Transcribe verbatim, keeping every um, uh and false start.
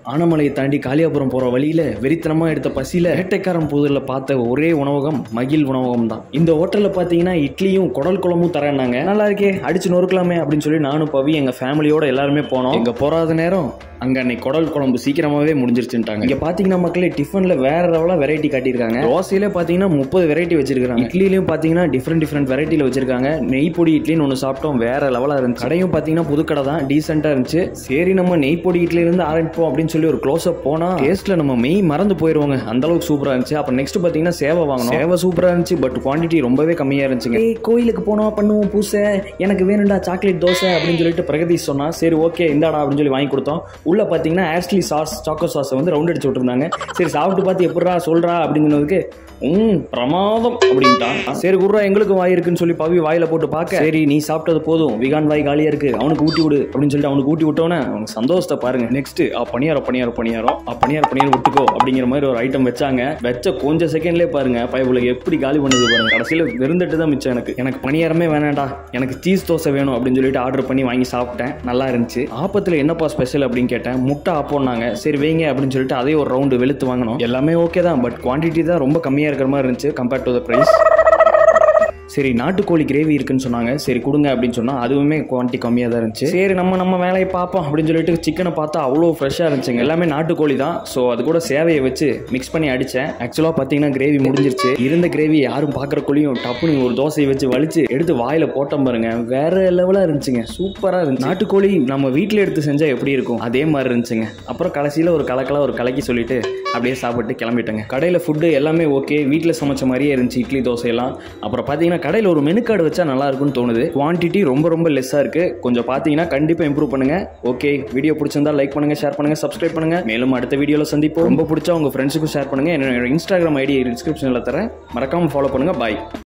ஆனமலையை தாண்டி காளியாபுரம் போற வழியில வெறித்தனமா எடுத்த பசியில வேட்டைக்காரன் புதூர்ல பார்த்த ஒரே உணவகம் மகிழ் உணவகம் தான். இந்த ஹோட்டல்ல பாத்தீங்கன்னா இட்லியும் குடல் குழம்பும் தரேன்னாங்க. நல்லா இருக்கே, அடிச்சு நொறுக்கலாமே அப்படின்னு சொல்லி நானும் பவி எங்க ஃபேமிலியோட எல்லாருமே போனோம். எங்க போறாத நேரம் அங்க அன்னைக்கு குடல் குழம்பு சீக்கிரமாவே முடிஞ்சிருச்சுட்டாங்க. இங்க பாத்தீங்கன்னா மக்களே டிஃபன்ல வேற லெவலா வெரைட்டி காட்டியிருக்காங்க. தோசையில பாத்தீங்கன்னா முப்பது வெரைட்டி வச்சிருக்காங்க. இட்லிலையும் பாத்தீங்கன்னா டிஃப்ரெண்ட் டிஃப்ரெண்ட் வெரைட்டில வச்சிருக்காங்க. நெய் பொடி இட்லின்னு ஒன்று சாப்பிட்டோம், வேற லெவலா இருந்துச்சு. கடையும் பாத்தீங்கன்னா புது கடை தான், டீசெண்டா இருந்துச்சு. சரி நம்ம நெய் பொடி இட்லில இருந்து ஆரம்பிப்போம் அப்படின்னு சொல்லி ஒரு க்ளோஸ் அப் போனா டேஸ்ட்ல நம்ம மெய் மறந்து போயிருவாங்க, அந்த அளவுக்கு சூப்பரா இருந்துச்சு. அப்புறம் நெக்ஸ்ட் பாத்தீங்கன்னா சேவை வாங்கணும். சேவை சூப்பரா இருந்துச்சு, பட் குவான்டிட்டி ரொம்பவே கம்மியா இருந்துச்சுங்க. கோயிலுக்கு போனோம் பண்ணுவோம் பூசை, எனக்கு வேணும்டா சாக்லேட் தோசை அப்படின்னு சொல்லிட்டு பிரகதீஷ் சொன்னா. சரி ஓகே இந்தாடா அப்படின்னு சொல்லி வாங்கி கொடுத்தோம். உள்ள பாத்தீங்கன்னா ஆஸ்ட்லி சாஸ் சாக்கோ சாஸை வந்து ரவுண்ட் அடிச்சு விட்டுருந்தாங்க. சரி சாப்பிட்டு பார்த்து எப்படா சொல்றா அப்படின்னு சொன்னதுக்கு ம் பிரமாதம் அப்படின்ட்டான். சரி குர்ரா எங்களுக்கு வாய் இருக்குன்னு சொல்லி பவி வாயில போட்டு பார்க்க, சரி நீ சாப்பிட்டது போதும், விகான் வாய் காலியா இருக்கு, அவனுக்கு ஊட்டி விடு அப்படின்னு சொல்லிட்டு அவனுக்கு ஊட்டி விட்டோன்னே அவனுக்கு சந்தோஷத்தை பாருங்க. நெக்ஸ்ட் பணியாரம் பணியாரம் பணியாரம் பணியாரம் பணியாரம் விட்டுக்கோ அப்படிங்கிற மாதிரி ஒரு ஐட்டம் வச்சாங்க. வச்ச கொஞ்சம் செகண்ட்லேயே பாருங்க பைபிளுக்கு எப்படி காலி பண்ணுது பாருங்க. கடைசியில் விருந்துட்டு தான் மிச்சம். எனக்கு எனக்கு பணியாரமே வேணாண்டா, எனக்கு சீஸ் தோசை வேணும் அப்படின்னு சொல்லிட்டு ஆர்டர் பண்ணி வாங்கி சாப்பிட்டேன். நல்லா இருந்துச்சு. ஆப்பத்தில் என்னப்பா ஸ்பெஷல் அப்படின்னு கேட்டேன். முட்டை ஆப்போன்னாங்க. சரி வைங்க அப்படின்னு சொல்லிட்டு அதே ஒரு ரவுண்டு வெளுத்து வாங்கணும். எல்லாமே ஓகே தான், பட் குவான்டிட்டி தான் ரொம்ப கம்மியாக இருக்கிற மாதிரி இருந்துச்சு கம்பேர்ட் டு த பிரைஸ். சரி நாட்டுக்கோழி கிரேவி இருக்குன்னு சொன்னாங்க. சரி கொடுங்க அப்படின்னு சொன்னா அதுவுமே குவான்டிட்டி கம்மியாக தான் இருந்துச்சு. சரி நம்ம நம்ம வேலையை பார்ப்போம் அப்படின்னு சொல்லிட்டு சிக்கனை பார்த்தா அவ்வளோ ஃப்ரெஷ்ஷாக இருந்துச்சுங்க. எல்லாமே நாட்டுக்கோழி தான். ஸோ அது கூட சேவையை வச்சு மிக்ஸ் பண்ணி அடித்தேன். ஆக்சுவலாக பார்த்தீங்கன்னா கிரேவி முடிஞ்சிருச்சு. இருந்த கிரேவி யாரும் பார்க்குறக்குள்ளேயும் டப்புன்னு ஒரு தோசையை வச்சு வலிச்சு எடுத்து வாயில் போட்டோம் பாருங்க, வேற லெவலாக இருந்துச்சுங்க. சூப்பராக இருந்துச்சு. நாட்டுக்கோழி நம்ம வீட்டில் எடுத்து செஞ்சால் எப்படி இருக்கும் அதே மாதிரி இருந்துச்சுங்க. அப்புறம் கடைசியில் ஒரு கலக்கலாக ஒரு கலக்கி சொல்லிட்டு அப்படியே சாப்பிட்டு கிளம்பிட்டேங்க. கடையில் ஃபுட்டு எல்லாமே ஓகே, வீட்டில் சமைச்ச மாதிரியே இருந்துச்சு இட்லி தோசையெல்லாம். அப்புறம் பார்த்தீங்கன்னா கடையில் ஒரு மெனு கார்டு வச்சா நல்லா இருக்கும்னு தோணுது. குவான்டிட்டி ரொம்ப ரொம்ப லெஸ்ஸாக இருக்கு. கொஞ்சம் பார்த்தீங்கன்னா கண்டிப்பாக இம்ப்ரூவ் பண்ணுங்க. ஓகே வீடியோ பிடிச்சிருந்தா லைக் பண்ணுங்க, ஷேர் பண்ணுங்க, சப்ஸ்கிரைப் பண்ணுங்க. மேலும் அடுத்த வீடியோவில் சந்திப்போம். ரொம்ப பிடிச்சா உங்க ஃப்ரெண்ட்ஸுக்கும் ஷேர் பண்ணுங்க. என்னோட இன்ஸ்டாகிராம் ஐடி டிஸ்கிரிப்ஷனில் தரேன், மறக்காம ஃபாலோ பண்ணுங்க. பாய்.